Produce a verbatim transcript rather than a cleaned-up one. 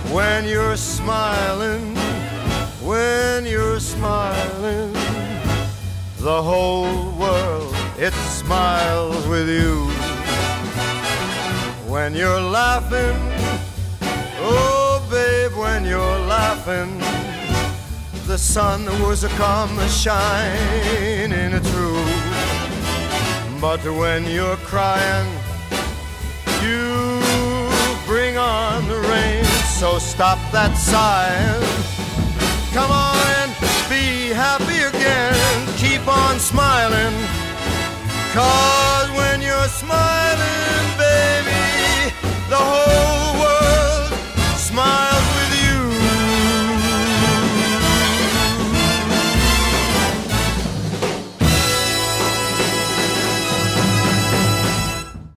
when you're smiling, when you're smiling, the whole world, it smiles with you. When you're laughing, oh babe, when you're laughing, the sun was a come shining through. But when you're crying, you bring on the rain. So stop that sighing, come on and be happy again. Keep on smiling, 'cause when you're smiling, babe,